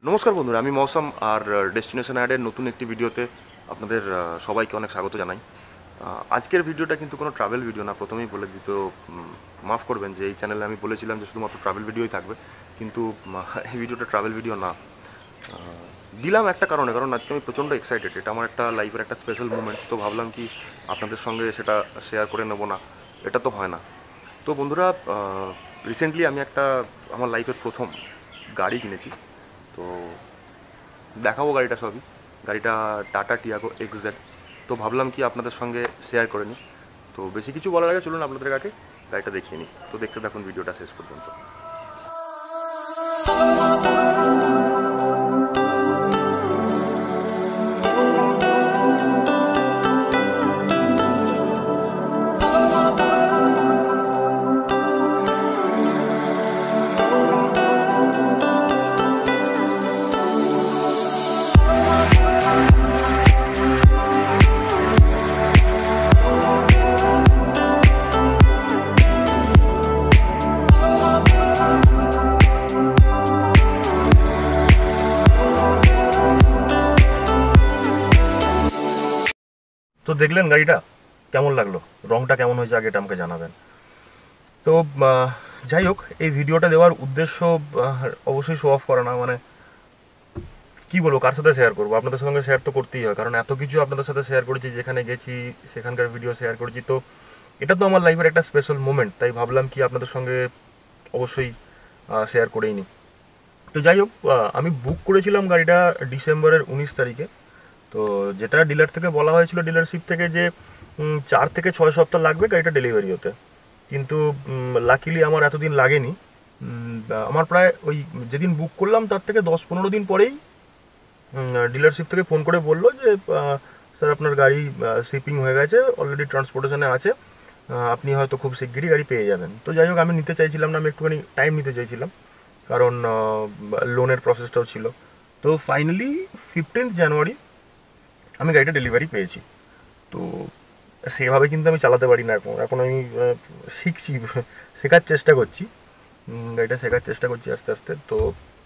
নমস্কার বন্ধুরা, আমি মৌসম আর ডেস্টিনেশন অ্যাডের নতুন একটি ভিডিওতে আপনাদের সবাইকে অনেক স্বাগত জানাই। আজকের ভিডিওটা কিন্তু কোনো ট্রাভেল ভিডিও না, প্রথমেই বলে দিতে মাফ করবেন যে এই চ্যানেলে আমি বলেছিলাম যে শুধুমাত্র ট্রাভেল ভিডিওই থাকবে, কিন্তু এই ভিডিওটা ট্রাভেল ভিডিও না। দিলাম একটা কারণে, কারণ আজকে আমি প্রচণ্ড এক্সাইটেড, এটা আমার একটা লাইফের একটা স্পেশাল মুমেন্ট। তো ভাবলাম কি আপনাদের সঙ্গে সেটা শেয়ার করে নেবো না, এটা তো হয় না। তো বন্ধুরা, রিসেন্টলি আমি একটা আমার লাইফের প্রথম গাড়ি কিনেছি। তো দেখাবো গাড়িটা সবই। গাড়িটা টাটা টিয়াগো এক্সজেড। তো ভাবলাম কি আপনাদের সঙ্গে শেয়ার করে নিই। তো বেশি কিছু বলার আগে চলুন আপনাদের কাছে গাড়িটা দেখিয়ে নিই। তো দেখতে থাকুন ভিডিওটা শেষ পর্যন্ত। তো দেখলেন গাড়িটা কেমন লাগলো, রংটা কেমন হয়েছে আগে এটা আমাকে জানাবেন। তো যাই হোক, এই ভিডিওটা দেওয়ার উদ্দেশ্য অবশ্যই শো অফ করা না, মানে কি বলবো, কার সাথে শেয়ার করবো, আপনাদের সঙ্গে শেয়ার তো করতেই হয়, কারণ এত কিছু আপনাদের সাথে শেয়ার করেছি, যেখানে গেছি সেখানকার ভিডিও শেয়ার করেছি। তো এটা তো আমার লাইফের একটা স্পেশাল মোমেন্ট, তাই ভাবলাম কি আপনাদের সঙ্গে অবশ্যই শেয়ার করেই নিই। তো যাই হোক, আমি বুক করেছিলাম গাড়িটা ডিসেম্বরের 19 তারিখে। তো যেটা ডিলার থেকে বলা হয়েছিল, ডিলারশিপ থেকে, যে 4 থেকে 6 সপ্তাহ লাগবে গাড়িটা ডেলিভারি হতে, কিন্তু লাকিলি আমার এতদিন লাগেনি। আমার প্রায় ওই যেদিন বুক করলাম তার থেকে 10-15 দিন পরেই ডিলারশিপ থেকে ফোন করে বললো যে স্যার আপনার গাড়ি শিপিং হয়ে গেছে, অলরেডি ট্রান্সপোর্টেশনে আছে, আপনি হয়তো খুব শিগগিরই গাড়ি পেয়ে যাবেন। তো যাই হোক, আমি নিতে চাইছিলাম না, আমি একটুখানি টাইম নিতে চাইছিলাম, কারণ লোনের প্রসেসটাও ছিল। তো ফাইনালি 15 জানুয়ারি আমি গাড়িটা ডেলিভারি পেয়েছি। তো সেভাবে কিন্তু আমি চালাতে পারি না, এখন এখন আমি শিখছি, শেখার চেষ্টা করছি, গাড়িটা শেখার চেষ্টা করছি আস্তে আস্তে। তো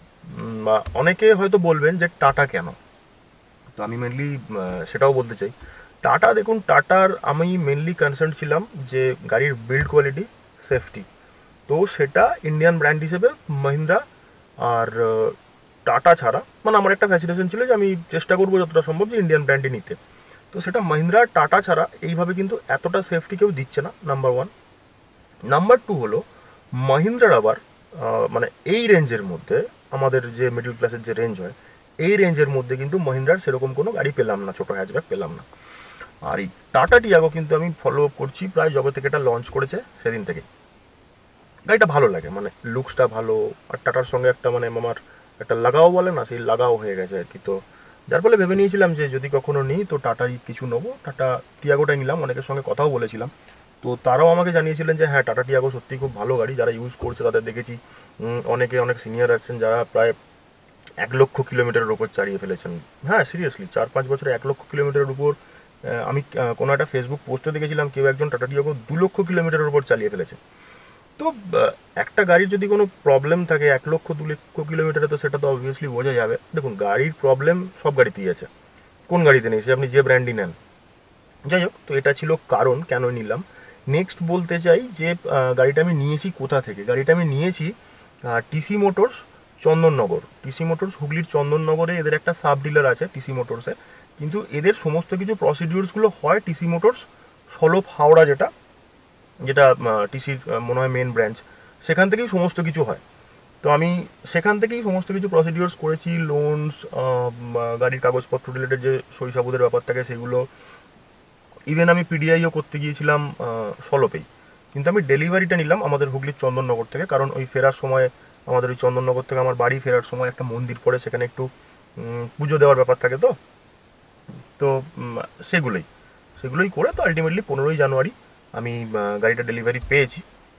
অনেকে হয়তো বলবেন যে টাটা কেন, তো আমি মেনলি সেটাও বলতে চাই। টাটা, দেখুন, টাটার আমি মেনলি কনসার্ন ছিলাম যে গাড়ির বিল্ড কোয়ালিটি, সেফটি। তো সেটা ইন্ডিয়ান ব্র্যান্ড হিসেবে মহিন্দ্রা আর টাটা ছাড়া, মানে আমার একটা ফ্যাসিনেশন ছিল যে আমি চেষ্টা করবো যতটা সম্ভব যে ইন্ডিয়ান ব্র্যান্ডই নিতে। তো সেটা মহিন্দ্রা টাটা ছাড়া এইভাবে কিন্তু এতটা সেফটি কেউ দিচ্ছে না, নাম্বার ওয়ান। নাম্বার টু হলো মহিন্দ্রার আবার মানে এই রেঞ্জের মধ্যে, আমাদের যে মিডল ক্লাসের যে রেঞ্জ হয়, এই রেঞ্জের মধ্যে কিন্তু মহিন্দ্রার সেরকম কোনো গাড়ি পেলাম না, ছোটো হ্যাচব্যাক পেলাম না। আর এই টাটা টিয়াগো কিন্তু আমি ফলো আপ করছি প্রায় যবে থেকে এটা লঞ্চ করেছে সেদিন থেকে। গাড়িটা ভালো লাগে, মানে লুকসটা ভালো, আর টাটার সঙ্গে একটা মানে আমার একটা লাগাও বলে না, সেই লাগাও হয়ে গেছে আর কি। তো যার ফলে ভেবে নিয়েছিলাম যে যদি কখনো নিই তো টাটারই কিছু নেবো, টাটা টিয়াগোটাই নিলাম। অনেকের সঙ্গে কথাও বলেছিলাম, তো তারাও আমাকে জানিয়েছিলেন যে হ্যাঁ, টাটা টিয়াগো সত্যি খুব ভালো গাড়ি, যারা ইউজ করছে তাদের দেখেছি অনেকে, অনেক সিনিয়র আসছেন যারা প্রায় 1,00,000 কিলোমিটারের উপর চালিয়ে ফেলেছেন। হ্যাঁ, সিরিয়াসলি 4-5 বছরে 1,00,000 কিলোমিটারের উপর। আমি কোনো একটা ফেসবুক পোস্টে দেখেছিলাম কেউ একজন টাটা টিয়াগো 2,00,000 কিলোমিটারের উপর চালিয়ে ফেলেছে। তো একটা গাড়ির যদি কোনো প্রবলেম থাকে 1,00,000-2,00,000 কিলোমিটারে, তো সেটা তো অবভিয়াসলি বোঝা যাবে। দেখুন, গাড়ির প্রবলেম সব গাড়িতেই আছে, কোন গাড়িতে নেই, সে আপনি যে ব্র্যান্ডই নেন। যাই হোক, তো এটা ছিল কারণ কেন নিলাম। নেক্সট বলতে চাই যে গাড়িটা আমি নিয়েছি কোথা থেকে। গাড়িটা আমি নিয়েছি TC Motors, Chandannagar. TC Motors হুগলির চন্দননগরে এদের একটা সাব ডিলার আছে টিসি মোটরসে, কিন্তু এদের সমস্ত কিছু প্রসিডিউরসগুলো হয় টিসি মোটরস সলপ হাওড়া, যেটা যেটা টিসির মনে হয় মেন ব্রাঞ্চ, সেখান থেকেই সমস্ত কিছু হয়। তো আমি সেখান থেকেই সমস্ত কিছু প্রসিডিওর্স করেছি, লোনস, গাড়ির কাগজপত্র রিলেটেড যে সই সাবুদের ব্যাপার থাকে সেগুলো, ইভেন আমি পিডিআইও করতে গিয়েছিলাম সলপেই। কিন্তু আমি ডেলিভারিটা নিলাম আমাদের হুগলির চন্দননগর থেকে, কারণ ওই ফেরার সময় আমাদের ওই চন্দননগর থেকে আমার বাড়ি ফেরার সময় একটা মন্দির পড়ে, সেখানে একটু পুজো দেওয়ার ব্যাপার থাকে। তো তো সেগুলোই সেগুলোই করে তো আলটিমেটলি 15ই জানুয়ারি আমি গাড়িটা ডেলিভারি পেয়েছি,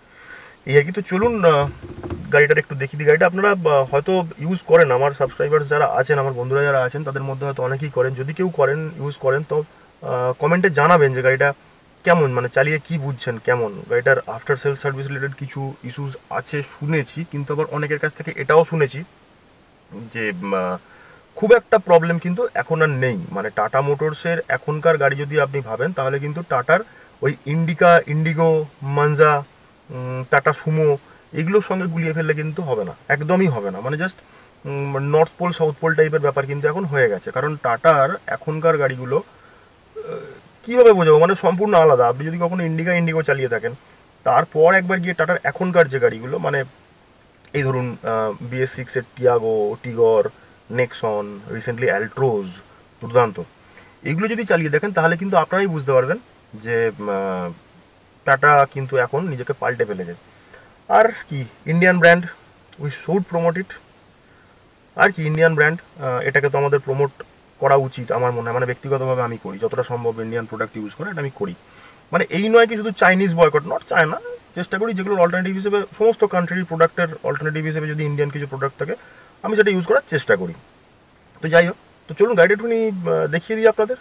এই আর কি। তো চলুন গাড়িটার একটু দেখি দিই। গাড়িটা আপনারা হয়তো ইউজ করেন, আমার সাবস্ক্রাইবার্স যারা আছেন, আমার বন্ধুরা যারা আছেন, তাদের মধ্যে হয়তো অনেকেই করেন। যদি কেউ করেন, ইউজ করেন, তো কমেন্টে জানাবেন যে গাড়িটা কেমন, মানে চালিয়ে কি বুঝছেন কেমন। গাড়িটার আফটার সেল সার্ভিস রিলেটেড কিছু ইস্যুস আছে শুনেছি, কিন্তু আবার অনেকের কাছ থেকে এটাও শুনেছি যে খুব একটা প্রবলেম কিন্তু এখন আর নেই। মানে টাটা মোটরসের এখনকার গাড়ি যদি আপনি ভাবেন, তাহলে কিন্তু টাটার ওই ইন্ডিগো, মানজা, টাটা সুমো, এগুলোর সঙ্গে গুলিয়ে ফেললে কিন্তু হবে না, একদমই হবে না। মানে just North Pole South Pole টাইপের ব্যাপার কিন্তু এখন হয়ে গেছে। কারণ টাটার এখনকার গাড়িগুলো কীভাবে বোঝাবো, মানে সম্পূর্ণ আলাদা। আপনি যদি কখনো ইন্ডিগো চালিয়ে থাকেন, তারপর একবার গিয়ে টাটার এখনকার যে গাড়িগুলো, মানে এই ধরুন BS6-এর Tiago, Tigor, Nexon, recently Altroz, দুর্দান্ত, এগুলো যদি চালিয়ে দেখেন, তাহলে কিন্তু আপনারাই বুঝতে পারবেন যে টাটা কিন্তু এখন নিজেকে পাল্টে ফেলেছে। আর কি Indian brand, we should promote it. আর কি ইন্ডিয়ান ব্র্যান্ড, এটাকে তো আমাদের প্রমোট করা উচিত আমার মনে হয়। মানে ব্যক্তিগতভাবে আমি করি, যতটা সম্ভব ইন্ডিয়ান প্রোডাক্ট ইউজ করে এটা আমি করি। মানে এই নয় কি শুধু চাইনিজ বয়কট, নট চায়না, চেষ্টা করি যেগুলোর অল্টারনেটিভ হিসেবে, সমস্ত কান্ট্রির প্রোডাক্টের অল্টারনেটিভ হিসেবে যদি ইন্ডিয়ান কিছু প্রোডাক্ট থাকে, আমি সেটা ইউজ করার চেষ্টা করি। তো যাই হোক, তো চলুন গাড়িটা একটুখানি দেখিয়ে দিই আপনাদের।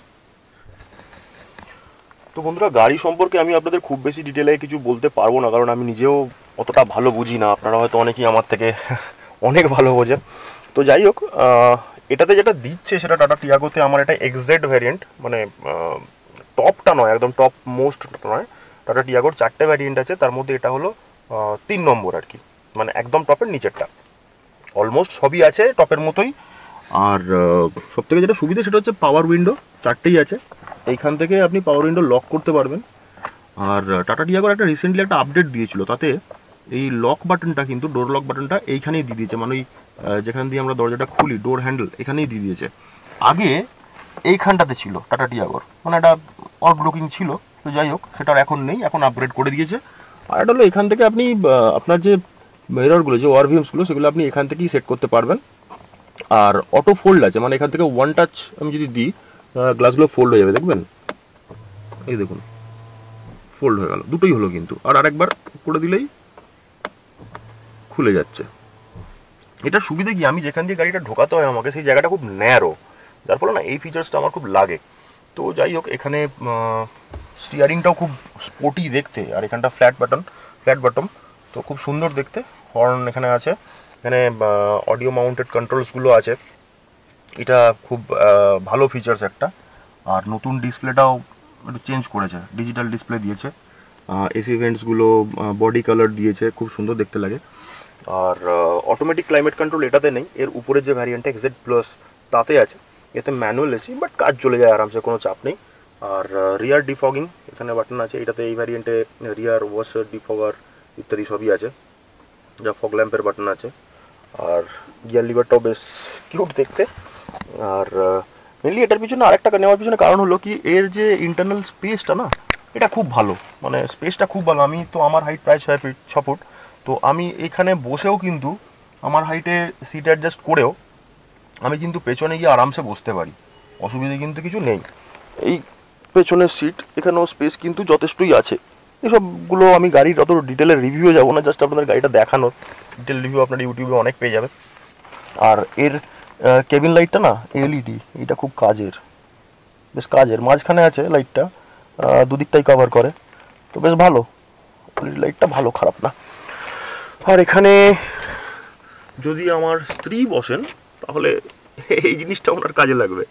তো বন্ধুরা, গাড়ি সম্পর্কে আমি আপনাদের খুব বেশি ডিটেলে কিছু বলতে পারবো না, কারণ আমি নিজেও অতটা ভালো বুঝি না। আপনারা হয়তো অনেকেই আমার থেকে অনেক ভালো বোঝেন। তো যাই হোক, এটাতে যেটা দিচ্ছে সেটা টাটা টিয়াগোতে আমার এটা এক্সজেড ভ্যারিয়েন্ট, মানে টপটা নয়, একদম টপ মোস্ট নয়। টাটা টিয়াগোর 4টে ভ্যারিয়েন্ট আছে, তার মধ্যে এটা হলো 3 নম্বর আর কি, মানে একদম টপের নিচেরটা। অলমোস্ট সবই আছে টপের মতোই। আর সব থেকে যেটা সুবিধা সেটা হচ্ছে পাওয়ার উইন্ডো 4টেই আছে। এইখান থেকে আপনি পাওয়ার উইন্ডো লক করতে পারবেন। আর টাটা টিয়াগোর একটা রিসেন্টলি একটা আপডেট দিয়েছিল, তাতে এই লক বাটনটা কিন্তু, ডোর লক বাটনটা এইখানেই দিয়ে দিয়েছে। মানে ওই যেখান দিয়ে আমরা দরজাটা খুলি, ডোর হ্যান্ডেল, এখানেই দিয়ে দিয়েছে। আগে এইখানটাতে ছিল টাটা টিয়াগোর, মানে একটা অল ব্লকিং ছিল। তো যাই হোক, সেটা এখন নেই, এখন আপগ্রেড করে দিয়েছে। আর এটা হলো এখান থেকে আপনি আপনার যে মিররগুলো, যে ওয়ারভিউমসগুলো, সেগুলো আপনি এখান থেকেই সেট করতে পারবেন। আর অটো ফোল্ড আছে, মানে এখান থেকে ওয়ান টাচ আমি যদি দিই, গ্লাসগুলো ফোল্ড হয়ে যাবে, দেখবেন, এই দেখুন ফোল্ড হয়ে গেল, দুটোই হলো কিন্তু। আর আরেকবার করে দিলেই খুলে যাচ্ছে। এটা সুবিধা কি, আমি যেখান দিয়ে গাড়িটা ঢোকাতে হয় আমাকে, সেই জায়গাটা খুব ন্যারো, যার ফলে না এই ফিচার্সটা আমার খুব লাগে। তো যাই হোক, এখানে স্টিয়ারিংটাও খুব স্পোর্টি দেখতে, আর এখানটা ফ্ল্যাট বটম, তো খুব সুন্দর দেখতে। হর্ন এখানে আছে, এখানে অডিও মাউন্টেড কন্ট্রোলসগুলো আছে, এটা খুব ভালো ফিচার্স একটা। আর নতুন ডিসপ্লেটাও একটু চেঞ্জ করেছে, ডিজিটাল ডিসপ্লে দিয়েছে। এসি ভেন্টসগুলো বডি কালার দিয়েছে, খুব সুন্দর দেখতে লাগে। আর অটোমেটিক ক্লাইমেট কন্ট্রোল এটাতে নেই, এর উপরে যে ভ্যারিয়েন্ট এক্সজেড প্লাস তাতে আছে। এতে ম্যানুয়াল এসি, বাট কাজ চলে যায় আরামসে, কোনো চাপ নেই। আর রিয়ার ডিফগিং এখানে বাটন আছে, এটাতে এই ভ্যারিয়েন্টে রিয়ার ওয়াশার, ডিফগার ইত্যাদি সবই আছে, যা ফগ ল্যাম্পের বাটন আছে। আর গিয়ার লিভারটাও বেশ কিউট দেখতে। আর মেনলি এটার পিছনে আরেকটা নেওয়ার পিছনে কারণ হলো কি, এর যে ইন্টারনাল স্পেসটা না, এটা খুব ভালো, মানে স্পেসটা খুব ভালো। আমি তো, আমার হাইট প্রায় 6 ফুট, তো আমি এখানে বসেও কিন্তু, আমার হাইটে সিট অ্যাডজাস্ট করেও আমি কিন্তু পেছনে গিয়ে আরামসে বসতে পারি, অসুবিধে কিন্তু কিছু নেই। এই পেছনের সিট, এখানেও স্পেস কিন্তু যথেষ্টই আছে। এসবগুলো আমি গাড়ির অত ডিটেলের রিভিউ যাবো না, জাস্ট আপনাদের গাড়িটা দেখানোর ডিটেল রিভিউ আপনার ইউটিউবে অনেক পেয়ে যাবে। আর এর কেবিন লাইটটা না, এলইডি, এটা খুব কাজের, বেশ কাজের। মাঝখানে আছে লাইটটা, দুদিকটাই কভার করে, তো বেশ ভালো। এলইডি লাইটটা ভালো, খারাপ না। আর এখানে যদি আমার স্ত্রী বসেন, তাহলে এই জিনিসটা ওনার কাজে লাগবে।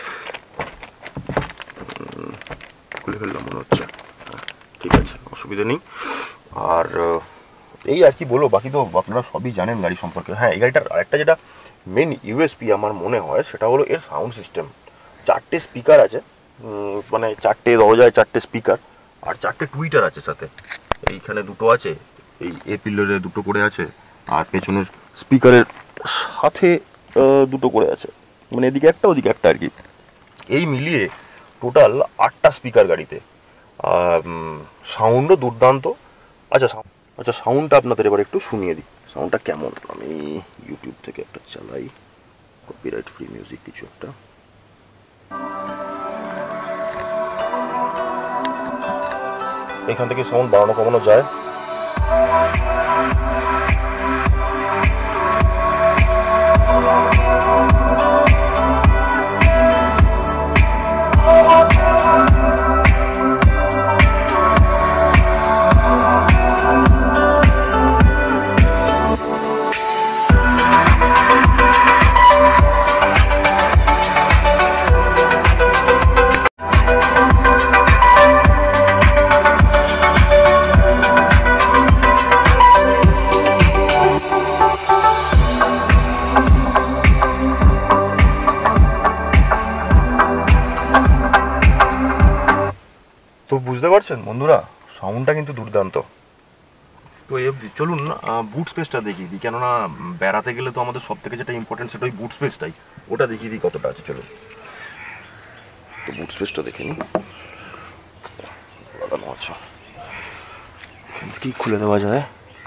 খুলে ফেললাম মনে হচ্ছে, ঠিক আছে, অসুবিধা নেই। আর এই আর কি বলবো, বাকি তো আপনারা সবই জানেন গাড়ি সম্পর্কে। হ্যাঁ, এই গাড়িটার আরেকটা যেটা মেন ইউএসপি আমার মনে হয়, সেটা হলো এর সাউন্ড সিস্টেম। 4টে স্পিকার আছে, মানে 4টে দরজায় 4টে স্পিকার, আর 4টে টুইটার আছে সাথে। এইখানে দুটো আছে, এই এ পিলারে দুটো করে আছে, আর পেছনের স্পিকারের সাথে দুটো করে আছে, মানে এদিকে একটা ওদিকে একটা আর কি। এই মিলিয়ে টোটাল 8টা স্পিকার গাড়িতে। সাউন্ডও দুর্দান্ত। আচ্ছা, সাউন্ডটা আপনাদের এবার একটু শুনিয়ে দিই, সাউন্ডটা কেমন। আমি ইউটিউব থেকে একটা চালাই, কপিরাইট ফ্রি মিউজিক কিছু একটা। এখান থেকে সাউন্ড বাড়ানো কমানো যায়। পারছেন বন্ধুরা? সাউন্ডটা কিন্তু দুর্দান্ত। তো এই অবধি চলুন বুট স্পেসটা দেখিয়ে দিই, কেননা বেড়াতে গেলে তো আমাদের সব থেকে যেটা ইম্পর্টেন্ট সেটা ওই বুট স্পেসটাই, ওটা দেখিয়ে দিই কতটা আছে। চলুন তো বুট স্পেসটা দেখে নিই। লাগানো আছে, কি খুলে দেওয়া যায়।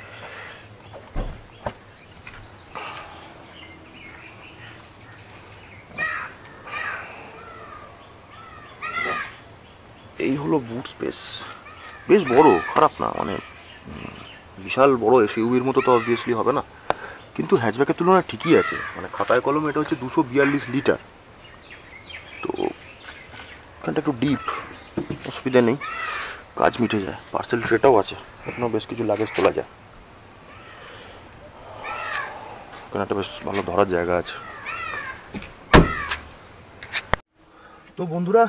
এই হলো বুট স্পেস, বেশ বড়, খারাপ না, মানে বিশাল বড় এসইউভির মতো তো অবভিয়াসলি হবে না, কিন্তু হ্যাচব্যাকের তুলনায় ঠিকই আছে। মানে খাতায় কলমে এটা হচ্ছে 242 লিটার। তো এখানটা একটু ডিপ, অসুবিধা নেই, কাজ মিটে যায়। পার্সেল ট্রেটাও আছে, এখনও বেশ কিছু লাগেজ তোলা যায়। এখানে একটা বেশ ভালো ধরার জায়গা আছে। তো বন্ধুরা,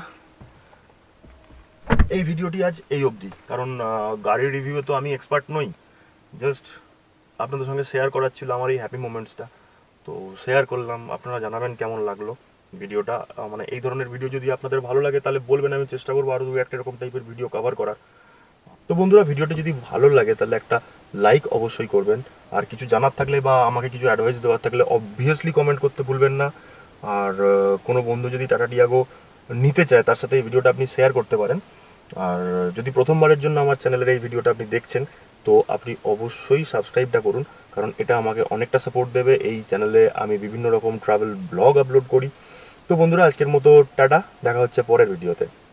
এই ভিডিওটি আজ এই অবধি, কারণ গাড়ির রিভিউয়ে তো আমি এক্সপার্ট নই, জাস্ট আপনাদের সঙ্গে শেয়ার করার ছিল আমার এই হ্যাপি মোমেন্টসটা। তো শেয়ার করলাম, আপনারা জানাবেন কেমন লাগলো ভিডিওটা। মানে এই ধরনের ভিডিও যদি আপনাদের ভালো লাগে তাহলে বলবেন, আমি চেষ্টা করবো আরও 2-1 এরকম টাইপের ভিডিও কভার করার। তো বন্ধুরা, ভিডিওটা যদি ভালো লাগে তাহলে একটা লাইক অবশ্যই করবেন, আর কিছু জানার থাকলে বা আমাকে কিছু অ্যাডভাইস দেওয়ার থাকলে অবভিয়াসলি কমেন্ট করতে ভুলবেন না। আর কোনো বন্ধু যদি টাটা টিয়াগো নিতে চায় তার সাথে এই ভিডিওটা আপনি শেয়ার করতে পারেন। আর যদি প্রথমবারের জন্য আমার চ্যানেলের এই ভিডিওটা আপনি দেখছেন তো আপনি অবশ্যই সাবস্ক্রাইবটা করুন, কারণ এটা আমাকে অনেকটা সাপোর্ট দেবে। এই চ্যানেলে আমি বিভিন্ন রকম ট্রাভেল ব্লগ আপলোড করি। তো বন্ধুরা, আজকের মতো টাটা, দেখা হচ্ছে পরের ভিডিওতে।